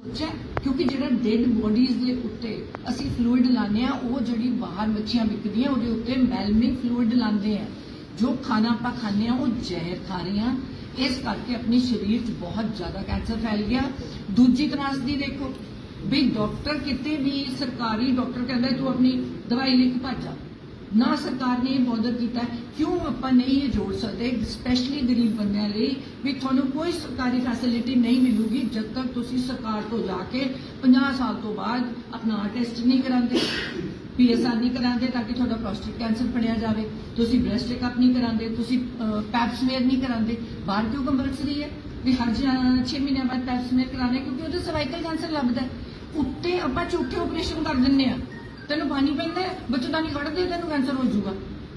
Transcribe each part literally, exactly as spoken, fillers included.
सोचा क्योंकि जो डेड बॉडीज के उत्ते असी फ्लूइड लाने वो जी बाहर मच्छियां बिकदियां वो उत्ते मेलमिंग फ्लूइड लाते हैं। जो खाना आप खाने वो जहर खा रहे हैं, इस करके अपने शरीर च बहुत ज्यादा कैंसर फैल गया। दूजी त्रासदी देखो भी डॉक्टर कितने भी सरकारी डॉक्टर कहता तू अपनी दवाई लेके भज जा, ना सरकार ने बॉर्डर किया। क्यों आप नहीं ये जोड़ सकते स्पैशली गरीब बंदियां लई भी थानू कोई सरकारी फैसिलिटी नहीं मिलूगी जब तक तुसी सरकार तो जाके पचास साल तो बाद अपना टेस्ट नहीं कराते, पी एस आर नहीं कराते ताकि थोड़ा प्रोस्टेट कैंसर फड़िया जाए, तुसी ब्रेस्ट चेकअप नहीं कराते, तुसी पैप स्मेयर नहीं कराते। बाहर क्यों कंपलसरी है भी हर छे महीने बाद पैप स्मेयर कराने, क्योंकि वो सर्वाइकल कैंसर लगता है। उत्ते आप झूठे ऑपरेशन कर दें, तेन पानी पैंदा है बच्चेदानी कढ़ दे तेन कैंसर हो जाऊगा,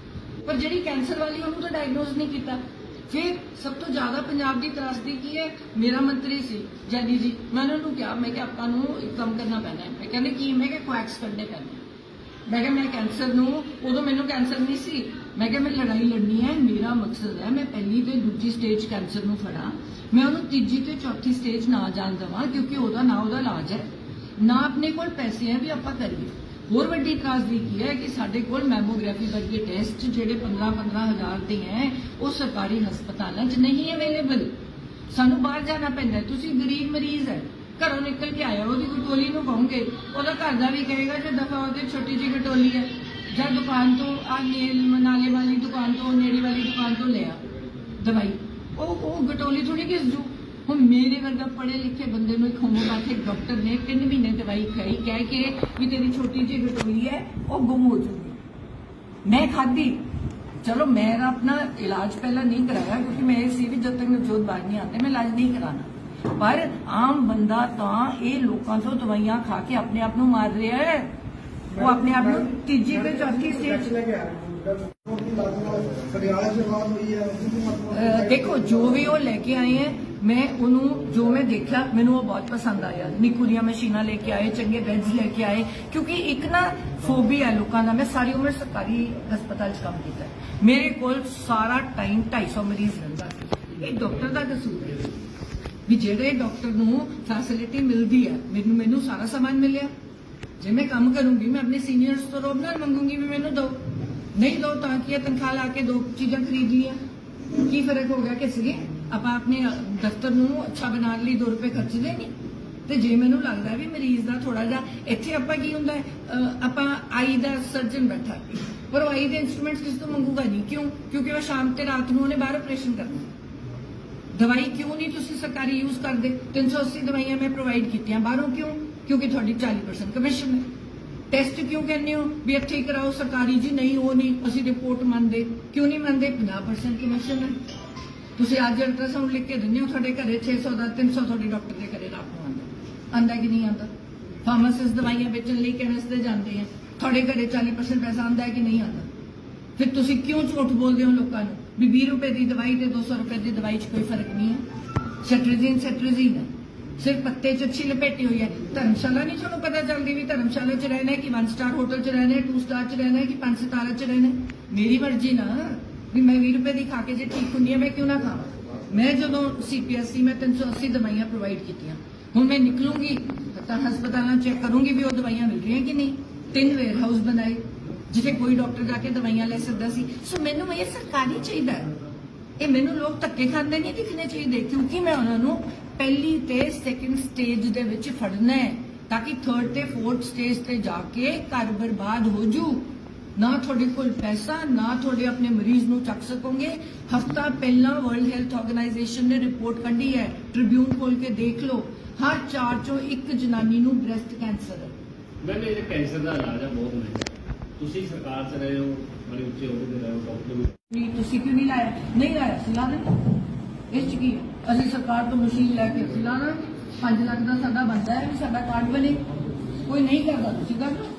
पर जी कैंसर वाली उन्होंने तो डायग्नोज नहीं किया। फिर सब तो ज्यादा पंजाब की त्रासदी की है, मेरा मंत्री सी जैनी जी, मैं उन्होंने कहा मैं आपका एक काम करना पैना है। मैं कहने की मैं कोएक्स करने पैने, मैं क्या मैं कैंसर नूं उदों मैनू कैंसर नहीं सी, मैं क्या मैं लड़ाई लड़नी है, मेरा मकसद है मैं पहली तो दूजी स्टेज कैंसर नूं फड़ा, मैं उन्होंने तीजी तो चौथी स्टेज ना जान देवां, क्योंकि वह ना वह इलाज है ना अपने को पैसे हैं भी आप करिए। होर वड्डी त्रासदी की है कि साडे कोल मैमोग्राफी वर्गे टेस्ट जेडे पंद्रह पंद्रह हजार के हैं वो सरकारी हस्पतालों च नहीं अवेलेबल, सानू बाहर जाना पैंदा। तुसी गरीब मरीज है घरों निकल के आया वो कटोली नूं कहोगे वह घर का भी कहेगा जो दफा वो छोटी जी कटोली है, जा दुकान तो आ नेल नाले वाली दुकान तो नेड़ी वाली दुकान तो लिया दवाई, वो कटोली थोड़ी घिस जू। हम मेरे वर्गा पढ़े लिखे बंदे एक होम्योपैथिक डॉक्टर ने तीन महीने दवाई खाई कह के भी तेरी छोटी जी गटोली है वो गुम हो जाएगी, मैं खाधी। चलो मेरा अपना इलाज पहला नहीं कराया क्योंकि मैं सी भी जब तक नवजोत बाहर नहीं आते मैं इलाज नहीं कराना, पर आम बंदा तो ये लोगों तो दवाइयां खा के अपने आप को मार रहा है, वो अपने आप को तीजी पे चौथी स्टेज। देखो जो भी वो लेके आए हैं मैं उन्होंने जो मैं देखा मैंने वो बहुत पसंद आया, निकुरिया मशीना लेके आए, चंगे बेड्स लेके आए, क्योंकि एक ना फोबिया है लोगों का। मैं सारी उम्र सरकारी हस्पताल काम किया, मेरे को सारा टाइम ढाई सौ मरीज रहा, ये डॉक्टर का कसूर है भी जेडे डॉक्टर नूं फैसिलिटी मिलती है मैनू मैनू सारा सामान मिले, जे मैं काम करूंगी मैं अपने सीनियर्स तो रोब नाल मंगूंगी भी मैनू दो, नहीं दो ताकि तनख्वाह ला के दो चीजा खरीद लिया, की फर्क हो गया किसी आप अपने दफ्तर नूं अच्छा बनाने लिए दो रुपए खर्चदे नहीं। तो जे मैनू लगता भी मरीज का थोड़ा जा इत्थे आपां की हुंदा आपां आई दा सर्जन बैठा पर वो आई दे इंस्ट्रूमेंट्स किस तो मंगूगा नहीं, क्यों? क्योंकि वह शाम ते रात नूं उन्हें बाहर ऑपरेशन करना। दवाई क्यों नहीं तुसीं सरकारी यूज करते? तीन सौ अस्सी दवाइयां मैं प्रोवाइड कीतियां बाहरों, क्यों? क्योंकि थोड़ी चाली परसेंट कमीशन है। टेस्ट क्यों कहने हो भी इत्थे कराओ सरकारी जी, नहीं वो नहीं असीं रिपोर्ट मानते, क्यों नहीं मानते? पचास परसेंट कमीशन है। तुसीं अज अल्ट्रासाउंड लिख के दिंदे हो थोड़े घरे छे सौ का तीन सौ थोड़े डॉक्टर के घरे रात को आंदा आंदा कि नहीं आता? फार्मासिस्ट दवाइयां बेचने लिए केमिस्ट दे जाते हैं, थोड़े घरे चाली परसेंट पैसा आंदा है कि नहीं आता? फिर तुसीं क्यों झूठ बोलते हो लोगों को भी बीस रुपए की दवाई ते दो सौ रुपए की दवाई च कोई फर्क नहीं है? सेट्रिजीन सेट्रिजीन है, सिर्फ पत्ते च अच्छी लपेटी हुई है। धर्मशाला नहीं थोड़ा पता चलती भी धर्मशाला च रहना है कि वन स्टार होटल च रहना है, टू स्टार च रहना है कि पांच सितारा च रहना है? मेरी मर्जी ना भी मैं बीस रुपए की खा के जो ठीक होनी है मैं क्यों ना खावा? मैं जो सी पी एस सी में तीन सौ अस्सी दवाइयां प्रोवाइड की, हूँ मैं निकलूंगी हस्पताल चेक करूंगी भी वो दवाइयां मिल रही हैं कि नहीं। तीन वेयर हाउस बनाए जिसे कोई डॉक्टर जाके दवाइयां ले सकता सी। सो मैनू ये सरकारी चाहिए, ये मैनू लोग धक्के खाते नहीं दिखने चाहिए, क्योंकि मैं उन्होंने पहली ते सैकेंड स्टेज दे विच फड़ना है ताकि थर्ड ते फोर्थ स्टेज ते जाके घर बर्बाद हो जू। ना थोड़े कोल पैसा ना थोड़े अपने मरीज नूं चक सकोगे। हफ्ता पहला वर्ल्ड हेल्थ ऑर्गेनाइजेशन ने रिपोर्ट कढ़ी है, ट्रिब्यून खोल के देख लो, हर चार चो एक जनानी नूं ब्रेस्ट कैंसर है। मैंने ये कैंसर का इलाज है बहुत महंगा, तुसी सरकार च रहे हो बड़े उच्चे अहदे ते रहे हो, डॉक्टर नहीं तुसी क्यों नहीं लाया? नहीं लाया सिला दें इस की असीं सरकार तो मशीन लैके सिलाना पांच लाख का साडा बनता है भी साडा कार्ड बने, कोई नहीं करता तुसी कर लो,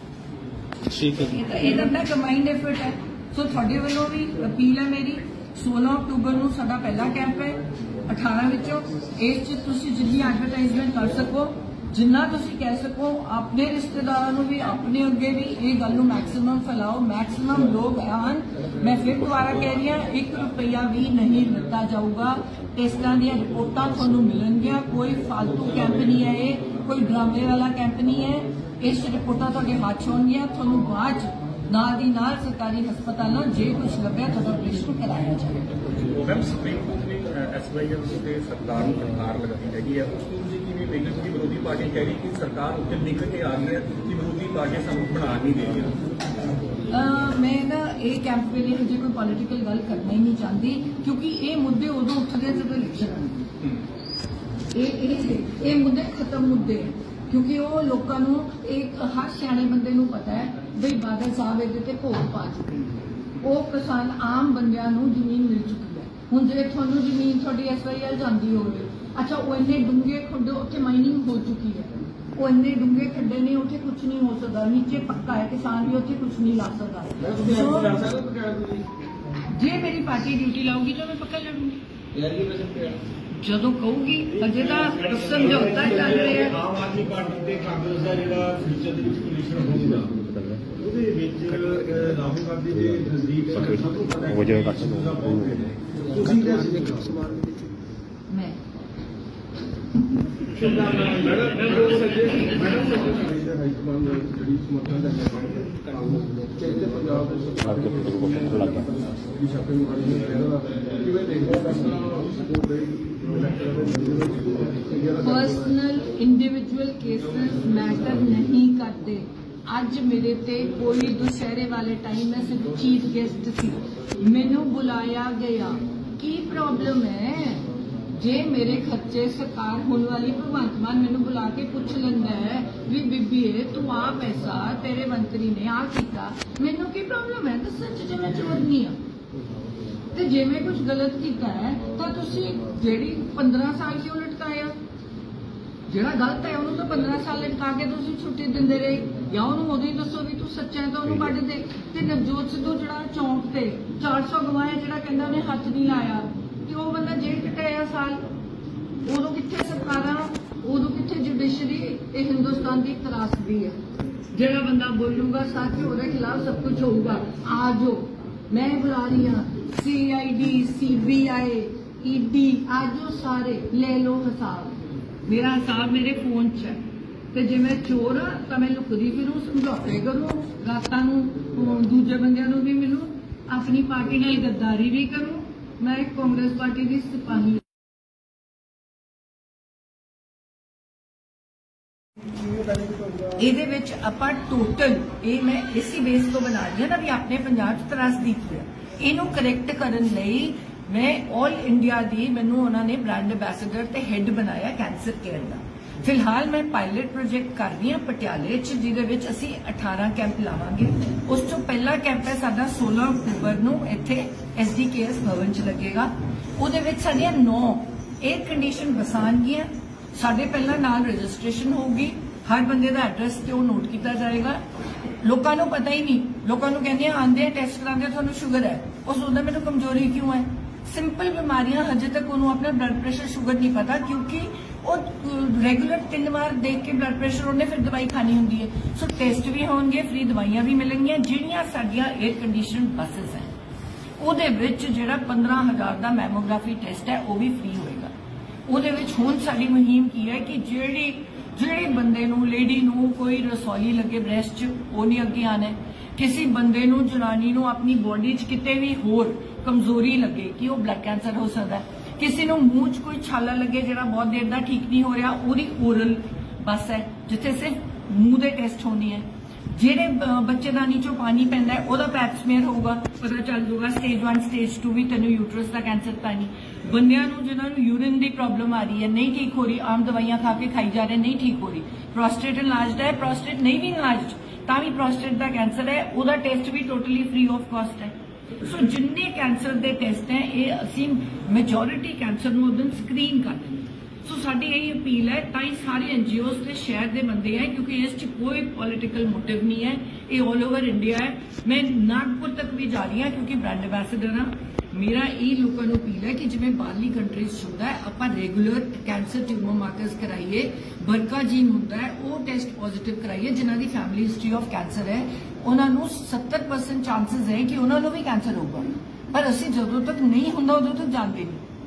ठीक है। ये अपना कंबाइंड एफर्ट है। सो थोड़े वालों भी अपील है मेरी, सोलह अक्टूबर नूं साडा पहला कैंप है, अठारह विचों इस च तुसी जिन्नी एडवरटाइजमेंट कर सको, जिन्ना तुसी कह सको, अपने रिश्तेदारों नूं भी अपने अगे भी ये गल नूं मैक्सिमम फैलाओ, मैक्सिमम लोग आन। मैं फिर दोबारा कह रही हूं एक रुपया भी नहीं लिता जाऊगा, टेस्टां दी रिपोर्टां तुहानूं मिलणगियां, कोई फालतू कैंप नहीं है ये, कोई कोई ड्रामे वाला कैंप नहीं है। इस रिपोर्टां तुहाडे हाथ च होणगीआं, तुहानूं बाਅद च नाल दी नाल सरकारी हस्पतालों जे कुछ लभ्या तुहाडा ऑपरेशन कराया जाएगा। मैम सुप्रीम कोर्ट ने एस वाई एल से सरकार को फटकार लगाई हैगी है, उसको तुसीं किवें देखदे हो कि विरोधी पार्टी कह रही कि सरकार उत्ते निकल के आ रही है कि विरोधी पार्टियां सानूं बना नहीं दे रही। मैं ना ये कैंप वेले हजे कोई पॉलिटिकल गल करना ही नहीं चाहती, क्योंकि ये मुद्दे उदों उठते हैं जब इलेक्शन आते। ये मुद्दे खत्म मुद्दे हैं, क्योंकि वो लोगों को एक हर सियाणे बंदे नूं पता है बई बादल साहब इहदे ते भोग पा चुके हैं। वो किसान आम बंदियां नूं जमीन मिल चुकी है। हुण जे तुहानूं जमीन थोड़ी एस वाई एल जांदी होवे, अच्छा वो इन्ने डूंगे खड्डे उत्थे माइनिंग हो चुकी है, वो इन्ने डूंगे खड्डे ने उत्थे कुछ नहीं हो सकता, नीचे पक्का है, किसान भी उत्थे कुछ नहीं ला सकता। जे मेरी पार्टी ड्यूटी लाऊगी तो मैं पक्का लड़ूंगी ਜਦੋਂ ਕਹੂਗੀ। ਅਜੇ ਤਾਂ ਸਮਝੌਤਾ ਚੱਲ ਰਿਹਾ ਹੈ। ਆਮ ਆਦਮੀ ਪਾਰਟੀ ਤੇ ਕਾਂਗਰਸ ਦਾ ਜਿਹੜਾ ਫਿਊਚਰ ਦੇ ਵਿੱਚ ਕੋਲੀਸ਼ਨ ਹੋਊਗਾ, ਉਹਦੇ ਵਿੱਚ ਰਾਹੁਲ ਗਾਂਧੀ ਦੇ ਨਜ਼ਦੀਕ ਸਭ ਤੋਂ ਪਤਾ ਹੈ ਤੁਸੀਂ ਮੈਂ पर्सनल इंडिविजुअल केसेस मैटर नहीं करते। अज मेरे ते कोई दुशहरे वाले टाइम में सिर्फ चीफ गेस्ट सी, मैनू बुलाया गया, की प्रॉब्लम है? जे मेरे खर्चे सरकार होने वाली भगवंत मान मैनू बुला के पूछ लेंदा है भी बीबीए तू आ पैसा तेरे मंत्री ने आ किया, मैनू की प्रॉब्लम है? दस सच जे मैं चोर नहीं हाँ, ਤੇ ਜੇ ਮੈਂ ਕੁਝ ਗਲਤ ਕੀਤਾ ਹੈ ਤਾਂ ਤੁਸੀਂ ਜਿਹੜੀ पंद्रह ਸਾਲ ਕਿਉਂ ਲਟਕਾਇਆ? ਜਿਹੜਾ ਗਲਤ ਹੈ ਉਹਨੂੰ ਤਾਂ पंद्रह ਸਾਲ ਲਟਕਾ ਕੇ ਤੁਸੀਂ ਛੁੱਟੀ ਦਿੰਦੇ ਰਹੇ, ਜਾਂ ਉਹਨੂੰ ਉਦੋਂ ਹੀ ਦੱਸੋ ਵੀ ਤੂੰ ਸੱਚਾ ਹੈ ਤਾਂ ਉਹਨੂੰ ਕੱਢ ਦੇ। ਤੇ ਨਵਜੋਤ ਸਿੱਧੂ ਜਿਹੜਾ ਚੌਂਕ ਤੇ चार सौ ਗਵਾਇਆ, ਜਿਹੜਾ ਕਹਿੰਦਾ ਉਹਨੇ ਹੱਥ ਨਹੀਂ ਲਾਇਆ, ਤੇ ਉਹ ਬੰਦਾ ਜੇਲ੍ਹ ਕੱਟਿਆ ਸਾਲ। ਉਦੋਂ ਕਿੱਥੇ ਸਰਕਾਰਾਂ, ਉਦੋਂ ਕਿੱਥੇ ਜੁਡੀਸ਼ਰੀ? ਇਹ ਹਿੰਦੁਸਤਾਨ ਦੀ ਤਰਾਸਦੀ ਹੈ। ਜਿਹੜਾ ਬੰਦਾ ਬੋਲੂਗਾ ਸੱਚ ਉਹਦੇ ਖਿਲਾਫ ਸਭ ਕੁਝ ਹੋਊਗਾ। ਆ ਜਾਓ, मैं बुला रही हाँ, C I D C B I E D आजो सारे ले लो हिसाब। मेरा हिसाब मेरे फोन च है, ते जे मैं चोर हाँ तो मैं लुकदी फिरूं, समझौते करूं, रातां नूं दूजे बंदियां नूं भी मिलूं, अपनी पार्टी नाल गद्दारी भी करूं। मैं एक कांग्रेस पार्टी की सिपाही। ਇਹਦੇ ਵਿੱਚ ਆਪਾਂ ਟੋਟਲ ਇਹ ਮੈਂ ਇਸੇ ਬੇਸ ਤੋਂ ਬਣਾ ਰਹੀ ਹਾਂ ਨਾ ਵੀ ਆਪਣੇ ਪੰਜਾਬ 'ਚ ਤਰਾਸਦੀ ਕੀ ਹੈ, ਇਹਨੂੰ ਕਰੈਕਟ ਕਰਨ ਲਈ ਮੈਂ ਆਲ ਇੰਡੀਆ ਦੀ ਮੈਨੂੰ ਉਹਨਾਂ ਨੇ ਬ੍ਰਾਂਡ ਐਂਬੈਸਡਰ ਤੇ ਹੈੱਡ ਬਣਾਇਆ ਕੈਂਸਰ ਕੇਅਰ ਦਾ। ਫਿਲਹਾਲ ਮੈਂ ਪਾਇਲਟ ਪ੍ਰੋਜੈਕਟ ਕਰ ਰਹੀ ਹਾਂ ਪਟਿਆਲੇ 'ਚ, ਜਿਹਦੇ ਵਿੱਚ ਅਸੀਂ अठारह ਕੈਂਪ ਲਾਵਾਂਗੇ। ਉਸ ਤੋਂ ਪਹਿਲਾ ਕੈਂਪ ਹੈ ਸਾਡਾ सोलह ਅਕਤੂਬਰ ਨੂੰ ਇੱਥੇ S D K S Bhawan 'ਚ ਲੱਗੇਗਾ। ਉਹਦੇ ਵਿੱਚ ਸਾਡੀਆਂ नौ 에ਅਰ ਕੰਡੀਸ਼ਨ ਬਸਾਂਗੀਆਂ। ਸਾਡੇ ਪਹਿਲਾਂ ਨਾਲ ਰਜਿਸਟ੍ਰੇਸ਼ਨ ਹੋਊਗੀ, हर बंदे का एड्रैस तो नोट किया जाएगा। लोगों को पता ही नहीं, लोगों को कहते हैं आंदे टेस्ट कराते थानू शुगर है, वो सोचता मैंने कमजोरी क्यों है? सिंपल बीमारियां हजे तक उन्होंने अपना ब्लड प्रेशर शुगर नहीं पता, क्योंकि वो रेगुलर तीन बार देख के ब्लड प्रेशर उन्हें फिर दवाई खानी होंगी है। सो टेस्ट भी होंगे, फ्री दवाइयां भी मिलेंगियां। जिहड़ियां साडियां एयर कंडीशन बसेस हैं ਉਹਦੇ ਵਿੱਚ ਜਿਹੜਾ पंद्रह हज़ार का मैमोग्राफी टेस्ट है वो भी फ्री होएगा। ਉਹਦੇ ਵਿੱਚ ਹੁਣ ਸਾਡੀ ਮੁਹਿੰਮ ਕੀ ਹੈ ਕਿ ਜਿਹੜੀ ਜਿਹੜੇ ਬੰਦੇ ਨੂੰ ਲੇਡੀ ਨੂੰ ਕੋਈ ਰਸੌਲੀ ਲੱਗੇ ਬ੍ਰੈਸਟ 'ਚ ਉਹ ਨਹੀਂ ਅੱਗੇ ਆਣਾ। ਕਿਸੇ ਬੰਦੇ ਨੂੰ ਜਨਾਨੀ ਨੂੰ ਆਪਣੀ ਬੋਡੀ 'ਚ ਕਿਤੇ ਵੀ ਹੋਰ ਕਮਜ਼ੋਰੀ ਲੱਗੇ ਕਿ ਉਹ ਬਲੱਡ ਕੈਂਸਰ ਹੋ ਸਕਦਾ। ਕਿਸੇ ਨੂੰ ਮੂੰਹ 'ਚ ਕੋਈ ਛਾਲਾ ਲੱਗੇ ਜਿਹੜਾ ਬਹੁਤ ਦੇਰ ਦਾ ਠੀਕ ਨਹੀਂ ਹੋ ਰਿਹਾ, ਉਹਦੀ ਓਰਲ ਬੱਸ ਹੈ ਜਿੱਥੇ ਸਿਰਫ ਮੂੰਹ ਦੇ ਟੈਸਟ ਹੋਣੇ ਹੈ। ਜਿਹੜੇ ਬੱਚੇਦਾਨੀ 'ਚੋਂ ਪਾਣੀ ਪੈਂਦਾ ਉਹਦਾ ਪੈਪ ਸਮੀਅਰ ਹੋਊਗਾ, ਪਤਾ ਚੱਲ ਜਾਊਗਾ ਸਟੇਜ वन ਸਟੇਜ टू ਵੀ ਤੈਨੂੰ ਯੂਟਰਸ ਦਾ ਕੈਂਸਰ ਤਾਂ ਨਹੀਂ। ਬੰਦਿਆਂ ਨੂੰ ਜਿਨ੍ਹਾਂ ਨੂੰ ਯੂਰਿਨ ਦੀ ਪ੍ਰੋਬਲਮ ਆ ਰਹੀ ਹੈ, ਨਹੀਂ ਠੀਕ ਹੋ ਰਹੀ, ਆਮ ਦਵਾਈਆਂ ਖਾ ਕੇ ਖਾਈ ਜਾ ਰਹੇ, ਨਹੀਂ ਠੀਕ ਹੋ ਰਹੀ, ਪ੍ਰੋਸਟੇਟ ਇਲਾਜਡ ਹੈ, ਪ੍ਰੋਸਟੇਟ ਨਹੀਂ ਵੀ ਇਲਾਜਡ ਤਾਂ ਵੀ ਪ੍ਰੋਸਟੇਟ ਦਾ ਕੈਂਸਰ ਹੈ, ਉਹਦਾ ਟੈਸਟ ਵੀ ਟੋਟਲੀ ਫ੍ਰੀ ਆਫ ਕਾਸਟ ਹੈ। ਸੋ ਜਿੰਨੇ ਕੈਂਸਰ ਦੇ ਟੈਸਟ ਹੈ ਇਹ ਅਸੀਂ ਮੈਜੋਰਿਟੀ ਕੈਂਸਰ ਨੂੰ ਉਦੋਂ ਸਕਰੀਨ ਕਰਦੇ ਹਾਂ। सो साडी यही अपील है, ताई सारे एनजीओज के शहर के बंदे हैं, क्योंकि इस कोई पॉलिटिकल मोटिव नहीं है, ये ऑल ओवर इंडिया है। मैं नागपुर तक भी जा रही हूँ क्योंकि ब्रांड एंबेसडर हाँ। मेरा ये लोगों को अपील है कि जिवें बाहरली कंट्रीज होता है आप रेगुलर कैंसर ट्यूमर मार्कर्स कराइए, बरका जीन होता है वो टेस्ट पॉजिटिव कराइए। जिन्हों की फैमिली हिस्ट्री ऑफ कैंसर है उन्होंने सत्तर परसेंट चांसिस है कि उन्होंने भी कैंसर होगा, पर असी जदों तक नहीं होंदा उदों तक जानते नहीं।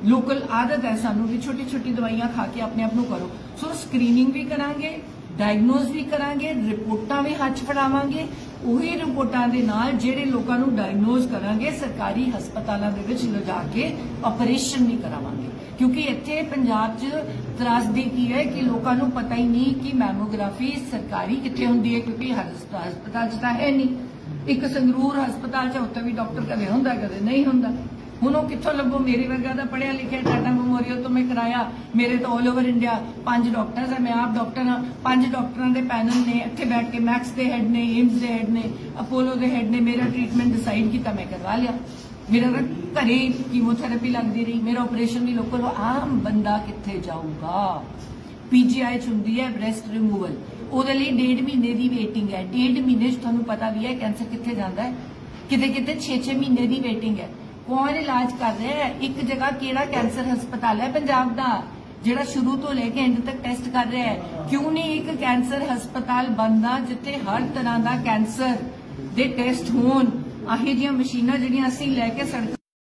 लोकल आदत है सानू भी छोटी छोटी दवाइयां खा के अपने आप नूं करो। सो स्क्रीनिंग भी करांगे, डायग्नोज भी करांगे, रिपोर्टां भी हथ फड़ावांगे। उही रिपोर्टां दे नाल जिहड़े लोकां नूं डायग्नोज करांगे सरकारी हस्पतालां दे विच लिजा के ऑपरेशन भी करावांगे। क्योंकि इत्थे पंजाब च त्रासदी की है कि लोकां नूं पता ही नहीं कि मैमोग्राफी सरकारी कित्थे हुंदी है, क्योंकि हर हस्पताल च तां है नहीं। एक संगरूर हस्पताल च उत्थे भी डॉक्टर कदे हुंदा कदे नहीं हुंदा। हुण ओह कित्थों लभो? मेरे वर्गा दा पढ़िया लिखिया टाटा मैमोरियल तो मैं कराया, मेरे तो ऑल ओवर इंडिया पांच डॉक्टर्स है, मैं आप डॉक्टर हाँ। पांच डॉक्टरां दे पैनल ने इत्थे बैठ के मैक्स दे हेड ने, एम्स दे हेड ने, अपोलो दे हेड ने मेरा ट्रीटमेंट डिसाइड किया, मैं करवा लिया। मेरा घरे कीमोथेरेपी लगती रही, मेरा ऑपरेशन भी लोकल। आम बंदा कित्थे जाऊगा? पीजीआई च हुंदी है ब्रैस्ट रिमूवल, ਉਹਦੇ ਲਈ डेढ़ महीने की वेटिंग है। डेढ़ महीने तुहानू पता भी है कैंसर कित्थे जांदा है, किते किते छे छे महीने की वेटिंग है। कौन इलाज कर रहा है? एक जगह केड़ा कैंसर हस्पताल है पंजाब दा जिहड़ा शुरू तो लेके एंड तक टेस्ट कर रहा है? क्यों नहीं एक कैंसर हस्पताल बनदा जिथे हर तरह का कैंसर दे टेस्ट होण? आही जिहियां मशीनां जिहड़ियां असीं लैके सड़क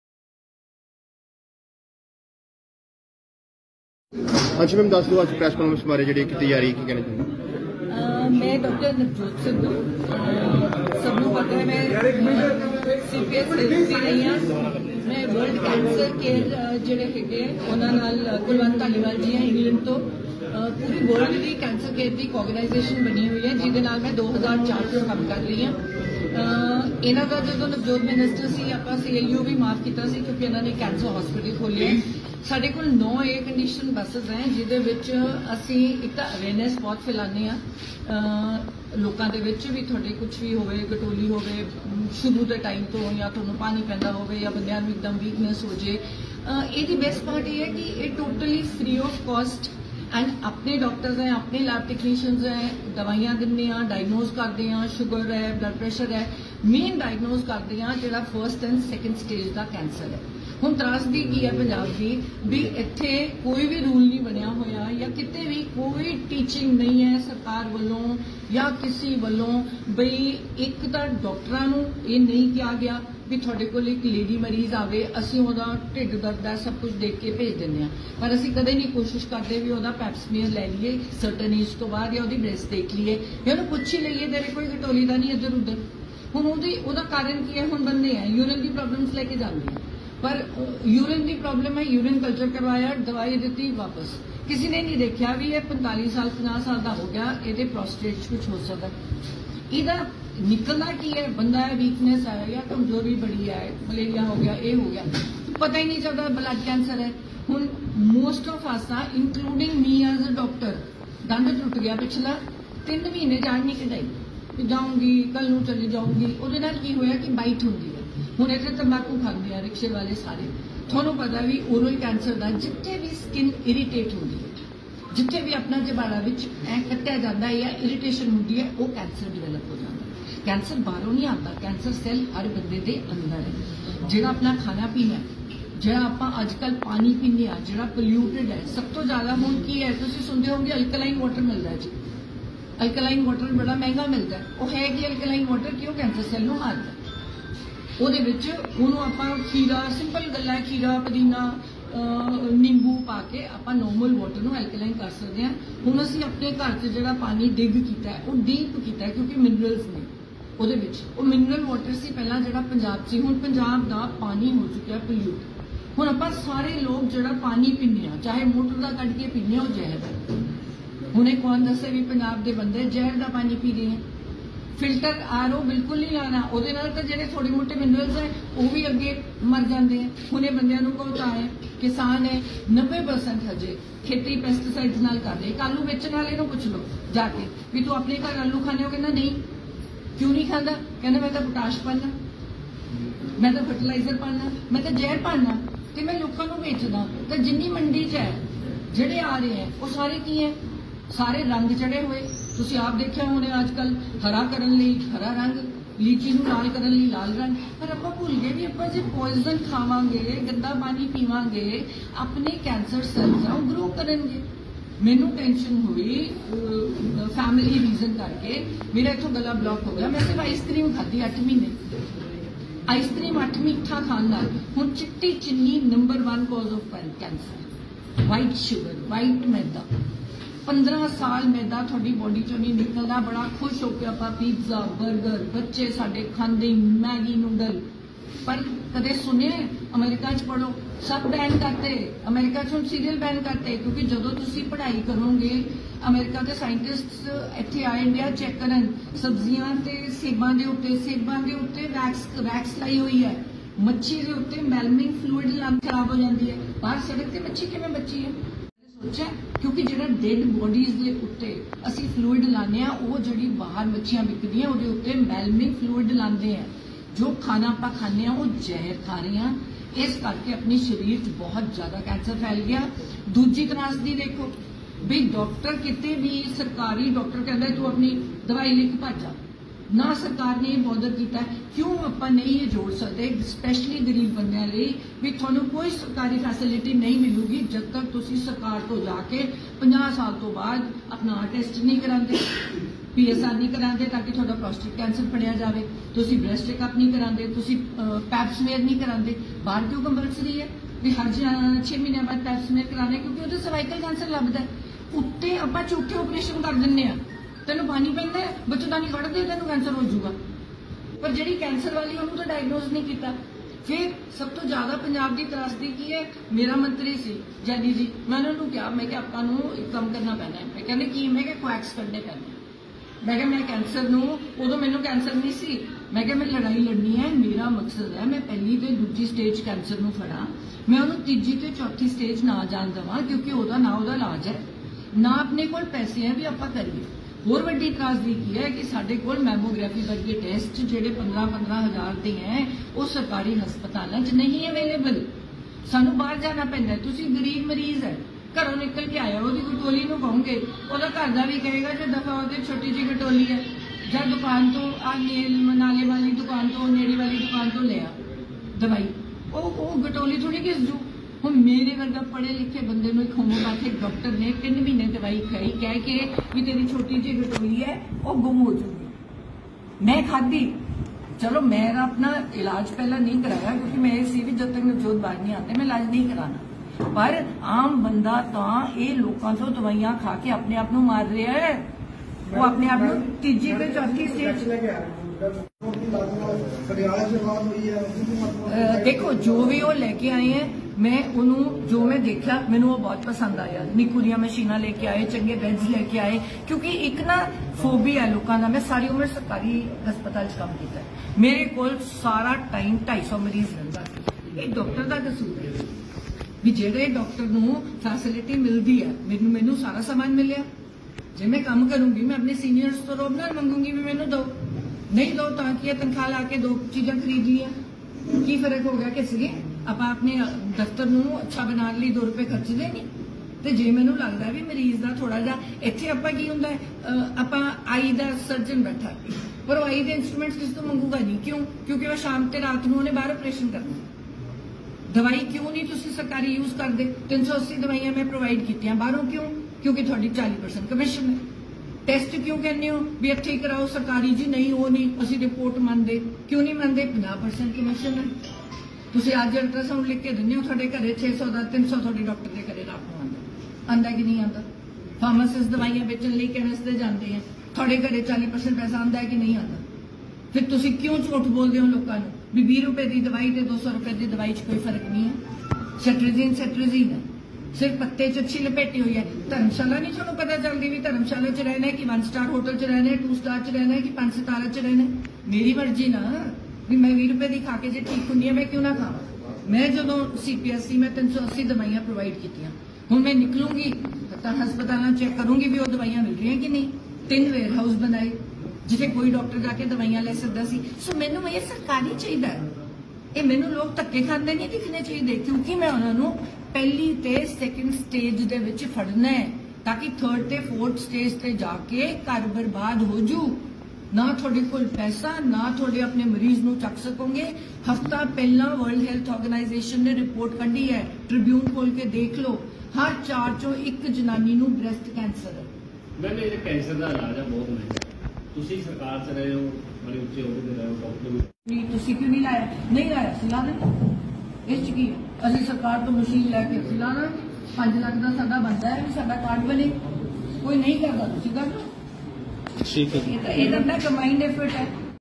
अच्छा मैम दस दो आज प्रेस कॉन्फ्रेंस बारे जी की तैयारी की कहना चाहूँगा। मैं डॉक्टर नवजोत सिद्धू, सबनों पता है मैं सीपीएस सेल्सी रही हाँ। मैं वर्ल्ड कैंसर केयर जिहड़े हैगे उन्हां नाल कुलवंत धालीवाल जी हैं इंग्लैंड तो पूरी वर्ल्ड की कैंसर केयर की एक ऑर्गेनाइजेशन बनी हुई है जिहदे नाल मैं दो हज़ार चार से काम कर रही हाँ। इन्हां दा जदों नवजोत मिनिस्टर सी आपां सीएलयू भी माफ किया सी क्योंकि इन्हां ने कैंसर हॉस्पिटल खोलिया। साढ़े कोल नौ एयर कंडीशन बसेस हैं जिहदे विच असीं एक तां अवेयरनेस बहुत फैलाने आ लोकां दे विच भी, तुहाडे कुछ भी होवे, गटोली होवे शुरू दे टाइम तो, या तुहानूं पानी पैंदा होवे, या बंदियां नूं एकदम वीकनेस हो जे। इहदी बेस्ट पार्ट ये है कि ये totally free of cost and अपने डॉक्टर्स हैं, अपने लैब टेक्नीशियंस हैं, दवाइयां दिंदे आ, डायग्नोज करदे आ, शुगर है, ब्लड प्रेशर है, मेन डायग्नोज करदे आ जिहड़ा फर्स्ट एंड सैकेंड स्टेज का कैंसर है। हुण त्रासदी की है पंजाब की भी इत्थे कोई भी रूल नहीं बनया होया या किते भी कोई टीचिंग नहीं है सरकार वालों या किसी वालों बई एक तां डॉक्टरां नूं ये नहीं कहा गया भी तुहाडे कोल एक लेडी मरीज आवे असीं ओहदा ढिड दर्द है सब कुछ देख के भेज दिंदे आ, पर असीं कदे नहीं कोशिश करते भी ओहदा पैप्समीयर लै लीए सर्टन एज तो बाद या ओहदी ब्रेस्ट देख लीए या ओहनूं पुछ ही लईए तेरे कोई घटोली दा नहीं इधर उधर। हुण ओहदी ओहदा कारण की है? हुण बंदे हैं यूरिन की प्रॉब्लम्स लेके जांदे हैं पर यूरिन की प्रॉब्लम है, यूरिन कल्चर करवाया, दवाई दी वापस। किसी ने नहीं देखा भी ये पैंतालीस साल पचास साल का हो गया, ये प्रोस्टेट कुछ हो सकता इहदा निकलना की है? बंदा है वीकनेस है या कमजोरी बड़ी है, मलेरिया हो गया, ये हो गया, तो पता ही नहीं चलता ब्लड कैंसर है। हुण most of us including me as a doctor दंद टुट गया पिछला, तीन महीने जान नहीं कटाई, जाऊंगी कल नूं चली जाऊंगी, उहदे नाल की होया कि बाइट हुंदी है। हुण इत्थे तंबाकू खांदे आ रिक्शे वाले सारे, तुहानूं पता भी ओरल कैंसर का जिथे भी स्किन इरीटेट होंदी है, जिथे भी अपना जबाड़ा विच ऐ कट्टिया जाता है या इरीटेशन होंदी है, वो कैंसर डिवेलप हो जाता है। कैंसर बाहरों नहीं आता, कैंसर सैल हर बंदे दे अंदर है। जिहड़ा अपना खाना पीना है, जिहड़ा आपां अजकल पानी पीने आ, जिहड़ा पोल्यूटेड है, सब तो ज्यादा हुण की है तुसीं सुनदे होवोगे अल्कलाइन वाटर मिलता है जी। अल्कलाइन वाटर बड़ा महंगा मिलता है, वो है कि अल्कलाइन वाटर क्यों कैंसर सैल नूं मारदा है। ਉਹਦੇ ਵਿੱਚ ਉਹਨੂੰ ਆਪਾਂ ਖੀਰਾ, ਸਿੰਪਲ ਗੱਲਾਂ ਖੀਰਾ, ਪੁਦੀਨਾ, ਨਿੰਬੂ ਪਾ ਕੇ ਆਪਾਂ ਨੋਰਮਲ ਵਾਟਰ ਨੂੰ ਐਲਕਲਾਈਨ ਕਰ ਸਕਦੇ ਹਾਂ। ਹੁਣ ਅਸੀਂ ਆਪਣੇ ਘਰ 'ਚ ਜਿਹੜਾ ਪਾਣੀ ਡਿਗ ਕੀਤਾ ਹੈ ਉਹ ਡੀਪ ਕੀਤਾ ਹੈ ਕਿਉਂਕਿ ਮਿਨਰਲਸ ਨੇ ਉਹਦੇ ਵਿੱਚ, ਉਹ ਮਿਨਰਲ ਵਾਟਰ ਸੀ ਪਹਿਲਾਂ ਜਿਹੜਾ ਪੰਜਾਬ 'ਚ, ਹੁਣ ਪੰਜਾਬ ਦਾ ਪਾਣੀ ਹੋ ਚੁੱਕਿਆ ਪੋਲਿਊਟ। ਹੁਣ ਆਪਾਂ ਸਾਰੇ ਲੋਕ ਜਿਹੜਾ ਪਾਣੀ ਪੀਂਦੇ ਆ ਚਾਹੇ ਮੋਟਰ ਦਾ ਕੱਢ ਕੇ ਪੀਂਦੇ ਆ ਉਹ ਜ਼ਹਿਰ ਹੈ। ਹੁਣ ਇਹ ਕੌਣ ਦੱਸੇ ਵੀ ਪੰਜਾਬ ਦੇ ਬੰਦੇ ਜ਼ਹਿਰ ਦਾ ਪਾਣੀ ਪੀ ਰਹੇ ਆ। फिल्टर आर ओ बिल्कुल नहीं लाना, ਉਹਦੇ ਨਾਲ ਤਾਂ ਜਿਹੜੇ थोड़े मोटे मिनरल्स है वो भी अगे मर जाते हैं। हुणे बंदियां नूं पता है किसान है नब्बे परसेंट हजे खेती पेस्टिसाइड्स नाल कर रहे। आलू बेचण वाले नूं पुछ लो जाके भी तू अपने घर आलू खाने हो, कहना नहीं, क्यों नहीं खाता, कहना मैं तो पोटाश पाना, मैं तो फर्टिलाइजर पाना, मैं तो जहर पाना ते मैं लोकां नूं बेचदा। तो जिन्नी मंडी च है जिहड़े आ रहे हैं वो सारे की है, सारे रंग चढ़े हुए। तुसीं आप देखिया होने आजकल हरा करन लई हरा रंग, लीची नूं लाल करन लई लाल रंग, पर आपां भुल गए भी आपां जे पॉइजन खावांगे, गंदा पानी पीवांगे, अपने कैंसर सैल्स आ ग्रो करनगे। मैनू टेंशन हुई फैमिली रीजन करके, मेरा इथों गला ब्लॉक हो गया, मैं सिर्फ आइसक्रीम खाधी अठ महीने, ਆਈਸਕ੍ਰੀਮ ਅੱਠ ਮਿੱਠਾ ਖਾਣ ਨਾਲ ਹੁਣ ਚਿੱਟੀ ਚੀਨੀ number one cause of cancer. White sugar, white maida, पंद्रह साल मैदा थोड़ी बॉडी चो नहीं निकलता। बड़ा खुश होकर आप पिज्जा बर्गर बच्चे साडे खांदे मैगी नूडल, पर कदे सुने अमेरिका च पढ़ो सब बैन करते। अमेरिका च सीरियल बैन करते क्योंकि जदों तुसी पढ़ाई करोगे अमेरिका के साइंटिस्ट इत्थे आए इंडिया चेक करन सब्जियां ते सेबां दे उत्ते सेबां दे उत्ते वैक्स वैक्स लाई हुई है। मच्छी दे उत्ते मेलमिंग फ्लूइड लंग खराब हो जाती है। बाहर सड़क ते मच्छी किवें बची है सोचा, क्योंकि जो डेड बॉडीज के उत्ते असी फ्लूइड लाने वो जी बाहर मच्छियां बिकदियां वो उत्ते मेलमिंग फ्लूइड लाते हैं। जो खाना आप खाने वो जहर खा रहे हैं, इस करके अपने शरीर च बहुत ज्यादा कैंसर फैल गया। दूजी त्रासदी देखो भी डॉक्टर कितने भी सरकारी डॉक्टर कहता तू अपनी दवाई लेके भज जा, ना सरकार ने बॉर्डर किया। क्यों आप नहीं ये जोड़ सकते स्पैशली गरीब बंदियां लई भी थोनू कोई सरकारी फैसिलिटी नहीं मिलूगी जब तक तुसी सरकार तो जाके पचास साल तो बाद अपना टेस्ट नहीं कराते, पी एस आर नहीं कराते ताकि थोड़ा प्रोस्टेट कैंसर फड़िया जाए, तुसी ब्रेस्ट चेकअप नहीं कराते, तुसी पैप स्मेयर नहीं कराते। बाहर क्यों कंपलसरी है भी हर छे महीने बाद पैप स्मेयर कराने, क्योंकि उहदे सर्वाइकल कैंसर लगता है। उत्ते आपां झूठे ऑपरेशन कर दिंदे आ, तेन पानी पैंदा है बच्चेदानी कढ़दे तेन कैंसर हो जाऊगा, पर जी कैंसर वाली उन्होंने तो डायग्नोज नहीं किया। फिर सब तो ज्यादा पंजाब की त्रासदी की है, मेरा मंत्री सी जैनी जी, मैं उन्होंने कहा मैं कि आपका एक काम करना पैना है। मैं कहने की मैं क्वैक्स करने पैने। मैं क्या मैं कैंसर नूं उदों मैनू कैंसर नहीं सी, मैं क्या मैं लड़ाई लड़नी है, मेरा मकसद है मैं पहली तो दूजी स्टेज कैंसर नूं फड़ा, मैं उन्होंने तीजी तो चौथी स्टेज ना जान देवां, क्योंकि वह ना वह इलाज है ना अपने कोल पैसे हैं भी आप करिए। होर वड्डी त्रासदी की है कि साडे कोल मैमोग्राफी वर्गे टेस्ट जेडे पंद्रह पंद्रह हजार के हैं वो सरकारी हस्पतालों च नहीं अवेलेबल। सानू बाहर जाना पैंदा। तुसी गरीब मरीज है घरों निकल के आया वो कटोली नूं कहोगे ओहदा घर दा भी कहेगा जो दफा वो छोटी जी कटोली है ਜਾਂ दुकान तो आ नेल मनाले वाली दुकान तो नेड़ी वाली दुकान तो ले आ दवाई, वो गटोली थोड़ी घिस जू। हम मेरे वर्गा पढ़े लिखे बंदे नूं एक होम्योपैथिक डॉक्टर ने तीन महीने दवाई खाई कह के भी तेरी छोटी जी गटोली है वो गुम हो जाएगी। मैं खाधी, चलो मेरा अपना इलाज पहला नहीं कराया क्योंकि मैं सी भी जब तक नवजोत बाहर नहीं आते मैं इलाज नहीं कराना, पर आम बंदा तो ये लोगों तो दवाइयां खा के अपने आप नूं मार रहा है। वो अपने आप नूं तीजी ते चौथी स्टेज देखो जो भी वो लेके आए हैं, मैं उन्होंने जो मैं देखा मैंने वो बहुत पसंद आया। निक्कू दियां मशीनां लेके आए, चंगे बेड्स लेके आए, क्योंकि एक ना फोबिया है लोगों का। मैं सारी उम्र सरकारी हस्पताल च काम किया, मेरे कोल सारा टाइम ढाई सौ मरीज रहिंदा सी। ये डॉक्टर का कसूर है भी जेड़े डॉक्टर नूं फैसिलिटी मिलती है, मैनू मैनू सारा सामान मिलिया। जे मैं काम करूंगी मैं अपने सीनियर्स तो रोब नाल मंगूंगी भी मैनू दो, नहीं दो ताकि तनख्वाह ला के दो चीज़ां खरीद लिया, की फर्क हो गया किसी आप अपने दफ्तर नूं अच्छा बनाने लिए दो रुपए खर्चदे नहीं। तो जे मैनू लगता भी मरीज का थोड़ा जा इत्थे आपां की हुंदा आपां आई दा सर्जन बैठा पर वो आई दे इंस्ट्रूमेंट्स किस तो मंगूगा नहीं, क्यों? क्योंकि वह शाम ते रात नूं उहने बाहर ऑपरेशन करना। दवाई क्यों नहीं तुसीं सरकारी यूज करते? तीन सौ अस्सी दवाइयां मैं प्रोवाइड कीतियां बाहरों, क्यों? क्योंकि थोड़ी चालीस परसेंट कमीशन है। टेस्ट क्यों कहने हो भी इत्थे ही कराओ सरकारी जी, नहीं वो नहीं असीं रिपोर्ट मानते, क्यों नहीं मानते? पचास परसेंट कमीशन है। तुसीं अज अल्ट्रासाउंड लिख के दिंदे हो थोड़े घरे छे सौ का तीन सौ थोड़े डॉक्टर के घरे रात नूं आंदा आंदा कि नहीं आंदा। फार्मासिस्ट दवाइयां बेचण लई कैमिस्ट दे जांदे हैं, थोड़े घरे चालीस परसेंट पैसा आंदा है कि नहीं आंदा? फिर तुसीं क्यों झूठ बोलते हो लोगों को भी बीस रुपए की दवाई ते दो सौ रुपए की दवाई च कोई फर्क नहीं है। सेट्रिजीन सेट्रिजीन है, सिर्फ पत्ते च अच्छी लपेटी हुई है। धर्मशाला नहीं थोड़ा पता चलती भी धर्मशाला च रहना है कि वन स्टार होटल च रहना है, टू स्टार च रहना है कि पांच सितारा च रहना है। मेरी मर्जी ना भी मैं बीस रुपए की खा के जो ठीक होंगी है मैं क्यों ना खावा। मैं जो सी पी एस सी मैं तीन सौ अस्सी दवाइयां प्रोवाइड की, हूँ मैं निकलूंगी हस्पताल चेक करूंगी भी वो दवाइयां मिल रही हैं कि नहीं। तीन वेयर हाउस बनाए जिथे कोई डॉक्टर जाके दवाइयां ले सकता सी। सो मैनू ये सरकारी चाहिए, ये मैनू लोग धक्के खाते नहीं दिखने चाहिए, क्योंकि मैं उन्होंने पहली ते सैकेंड स्टेज दे विच फड़ना है ताकि थर्ड ते फोर्थ स्टेज ते जाके घर बर्बाद हो जू। ना थोड़े कोल पैसा ना थोड़े अपने मरीज नूं चक सकोगे। हफ्ता पहला वर्ल्ड हेल्थ ऑर्गेनाइजेशन ने रिपोर्ट कढ़ी है, ट्रिब्यून खोल के देख लो, हर चार चो एक जनानी नूं ब्रेस्ट कैंसर है। मैंने ये कैंसर का इलाज है बहुत महंगा, ਤੁਸੀਂ ਸਰਕਾਰ 'ਚ ਰਹੇ ਹੋ, ਬੜੇ ਉੱਚੇ ਅਹੁਦੇ ਤੇ ਰਹੇ ਹੋ, ਡਾਕਟਰ ਵੀ ਨਹੀਂ ਤੁਸੀਂ ਕਿਉਂ ਨਹੀਂ ਲਾਇਆ? ਨਹੀਂ ਲਾਇਆ ਸੀ, ਲਾ ਦੇ। ਇਸ ਚ ਕੀ ਹੈ? ਅਸੀਂ ਸਰਕਾਰ ਤੋਂ ਮਸ਼ੀਨ ਲੈ ਕੇ ਅਸੀਂ ਲਾਣਾ। ਪੰਜ ਲੱਖ ਦਾ ਸਾਡਾ ਬਣਦਾ ਹੈ ਵੀ ਸਾਡਾ ਕਾਰਡ ਬਣੇ। ਕੋਈ ਨਹੀਂ ਕਰਦਾ, ਤੁਸੀਂ ਕਰ ਲਓ। ਠੀਕ ਹੈ ਇਹ ਤਾਂ ਇਹਦਾ ਨਾ ਕਮਾਈਂਡ ਐਫਰਟ ਹੈ।